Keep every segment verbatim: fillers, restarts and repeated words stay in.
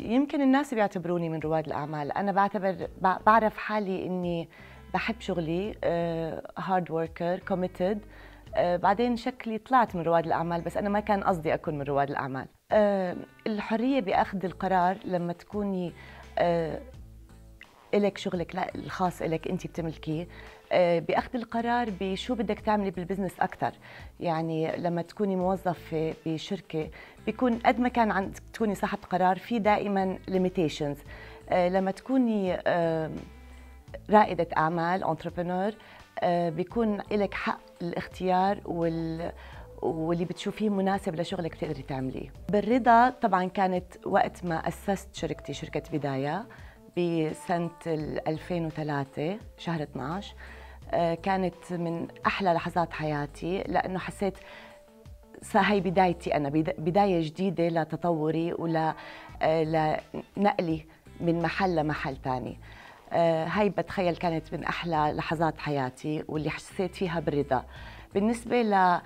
يمكن الناس بيعتبروني من رواد الأعمال. أنا بعتبر بعرف حالي إني بحب شغلي، هارد وركر كوميتد. بعدين شكلي طلعت من رواد الأعمال، بس أنا ما كان قصدي أكون من رواد الأعمال. أه الحرية بأخذ القرار لما تكوني أه إلك شغلك، لا الخاص إلك أنت بتملكيه، أه بأخذ القرار بشو بدك تعملي بالبزنس أكثر. يعني لما تكوني موظفة بشركة بيكون قد ما كان عندك تكوني صاحبة قرار، في دائما ليميتيشنز. أه لما تكوني أه رائدة أعمال entrepreneur، أه بيكون لك حق الاختيار وال واللي بتشوفيه مناسب لشغلك بتقدري تعمليه. بالرضا طبعا كانت وقت ما أسست شركتي، شركة بداية، بسنة ألفين وثلاثة شهر اثنعش. كانت من أحلى لحظات حياتي، لأنه حسيت هاي بدايتي أنا، بداية جديدة لتطوري ولنقلي من محل لمحل تاني. هاي بتخيل كانت من أحلى لحظات حياتي واللي حسيت فيها بالرضا. بالنسبة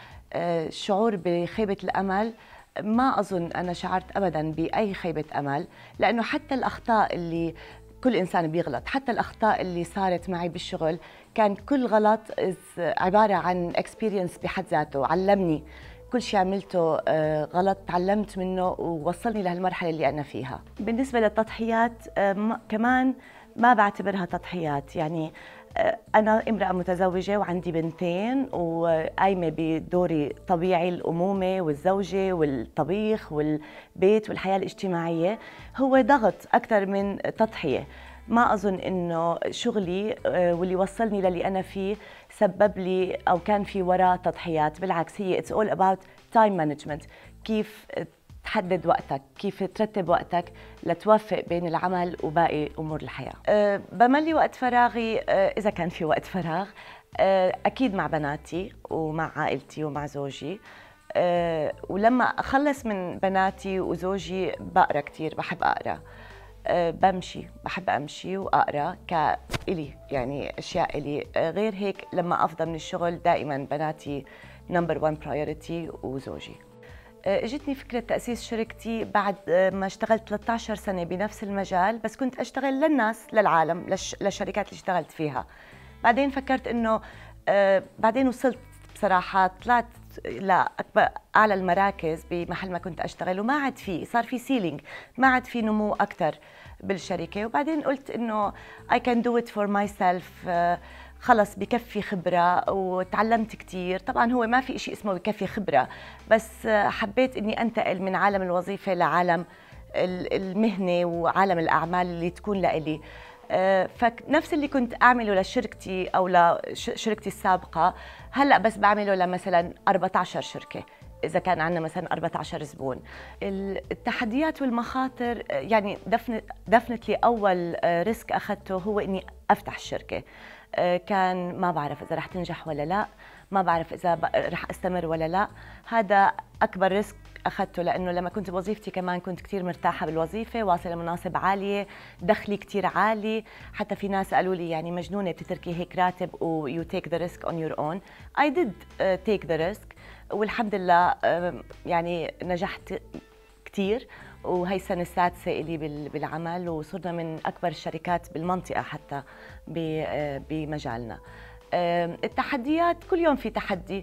للشعور بخيبة الأمل، ما أظن أنا شعرت أبداً بأي خيبة أمل، لأنه حتى الأخطاء اللي كل إنسان بيغلط، حتى الأخطاء اللي صارت معي بالشغل، كان كل غلط عبارة عن experience بحد ذاته، علمني كل شيء عملته غلط تعلمت منه ووصلني لهالمرحلة اللي أنا فيها. بالنسبة للتضحيات كمان ما بعتبرها تضحيات. يعني أنا امرأة متزوجة وعندي بنتين وقايمة بدوري طبيعي، الأمومة والزوجة والطبيخ والبيت والحياة الاجتماعية. هو ضغط أكثر من تضحية. ما أظن إنه شغلي واللي وصلني للي أنا فيه سبب لي أو كان في وراء تضحيات. بالعكس، هي it's all about time management. كيف تحدد وقتك، كيف ترتب وقتك لتوفق بين العمل وباقي أمور الحياة. أه بملي وقت فراغي، أه إذا كان في وقت فراغ، أه أكيد مع بناتي ومع عائلتي ومع زوجي. أه ولما أخلص من بناتي وزوجي بقرأ كتير، بحب أقرأ. أه بمشي، بحب أمشي وأقرأ كإلي، يعني أشياء إلي. أه غير هيك لما أفضى من الشغل دائما بناتي نمبر وان برايورتي وزوجي. اجتني فكرة تأسيس شركتي بعد ما اشتغلت ثلاثة عشر سنة بنفس المجال، بس كنت أشتغل للناس، للعالم، للشركات اللي اشتغلت فيها. بعدين فكرت إنه آه بعدين وصلت بصراحة، طلعت لأكبر أعلى المراكز بمحل ما كنت أشتغل، وما عاد في، صار في سيلينج، ما عاد في نمو أكثر بالشركة. وبعدين قلت إنه I can do it for myself. آه خلص بكفي خبرة وتعلمت كتير. طبعا هو ما في شيء اسمه بكفي خبرة، بس حبيت اني انتقل من عالم الوظيفة لعالم المهنة وعالم الأعمال اللي تكون لإلي. فنفس اللي كنت أعمله لشركتي أو لشركتي السابقة، هلأ بس بعمله لمثلا أربعة عشر شركة إذا كان عندنا مثلا أربعة عشر زبون. التحديات والمخاطر، يعني دفنتلي أول ريسك أخذته هو إني أفتح الشركة. كان ما بعرف إذا رح تنجح ولا لا، ما بعرف إذا رح أستمر ولا لا. هذا أكبر ريسك أخذته، لأنه لما كنت بوظيفتي كمان كنت كتير مرتاحة بالوظيفة، واصلة لمناصب عالية، دخلي كتير عالي. حتى في ناس قالوا لي يعني مجنونة تتركي هيك راتب و you take the risk on your own. I did take the risk، والحمد لله يعني نجحت كتير. وهي السنة السادسة إلي بالعمل، وصرنا من أكبر الشركات بالمنطقة حتى بمجالنا. التحديات كل يوم في تحدي.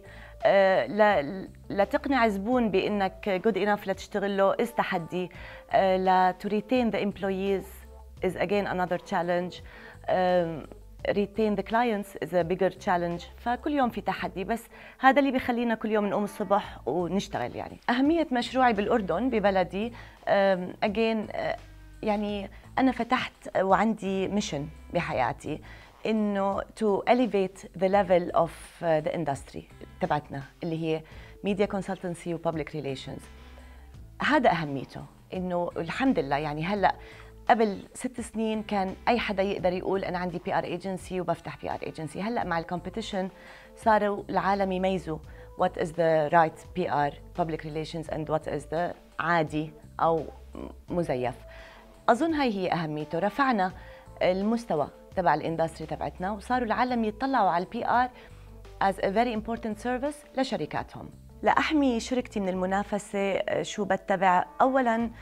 لتقنع زبون بأنك good enough لتشتغل له is تحدي. لا to retain the employees is again another challenge. retain the clients is a bigger challenge. فكل يوم في تحدي، بس هذا اللي بيخلينا كل يوم نقوم الصبح ونشتغل. يعني أهمية مشروعي بالأردن ببلدي، again يعني أنا فتحت وعندي ميشن بحياتي إنه to elevate the level of the industry تبعتنا اللي هي media consultancy و public relations. هذا أهميته، إنه الحمد لله يعني هلأ قبل ست سنين كان أي حدا يقدر يقول أنا عندي بي آر ايجنسي وبفتح بي آر ايجنسي. هلأ مع الكومبيتيشن صاروا العالم يميزوا what is the right بي آر public relations and what is the عادي أو مزيف. أظن هاي هي أهميته. رفعنا المستوى تبع الاندستري تبعتنا، وصاروا العالم يطلعوا على البي آر as a very important service لشركاتهم. لأحمي شركتي من المنافسة شو بتبع؟ أولاً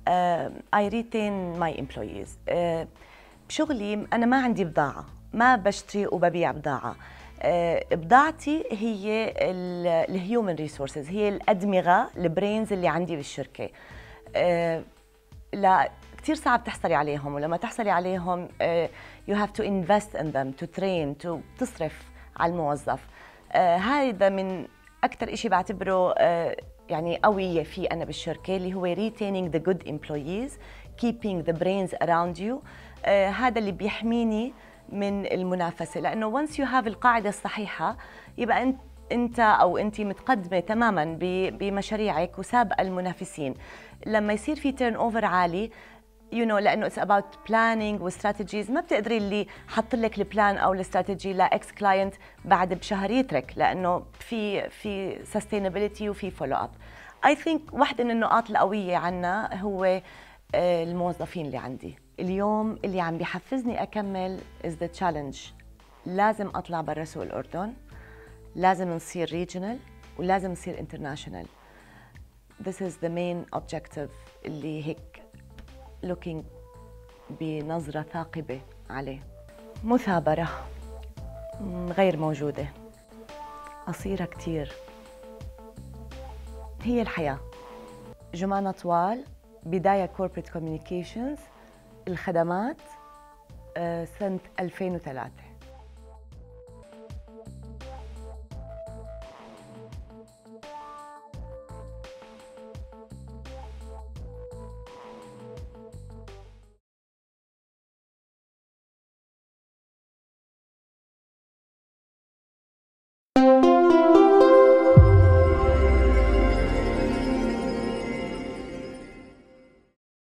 uh, I retain my employees. uh, بشغلي أنا ما عندي بضاعة، ما بشتري وببيع بضاعة. uh, بضاعتي هي الهيومن ريسورسز، هي الأدمغة البرينز اللي عندي بالشركة. uh, لا كثير صعب تحصلي عليهم، ولما تحصلي عليهم uh, you have to invest in them, to train, to تصرف على الموظف. uh, هذا من أكثر إشي بعتبره uh, يعني قوية في أنا بالشركة، اللي هو retaining the good employees, keeping the brains around you. uh, هذا اللي بيحميني من المنافسة، لأنه once you have القاعدة الصحيحة يبقى أنت أنت أو أنت متقدمة تماماً بمشاريعك وسابقة المنافسين. لما يصير في turn over عالي you know لأنه it's about planning و strategies، ما بتقدري اللي حط لك البلان أو الاستراتيجي لإكس كلاينت بعد بشهر يترك، لأنه في في sustainability وفي follow up. I think واحدة من النقاط القوية عنا هو الموظفين اللي عندي اليوم، اللي عم بيحفزني أكمل is the challenge. لازم أطلع برا سوق الأردن، لازم نصير regional، ولازم نصير international. This is the main objective اللي هيك looking بنظرة ثاقبة عليه. مثابرة غير موجودة، قصيرة كتير، هي الحياة. جمانة طوال، بداية corporate communications، الخدمات سنة ألفين وثلاثة.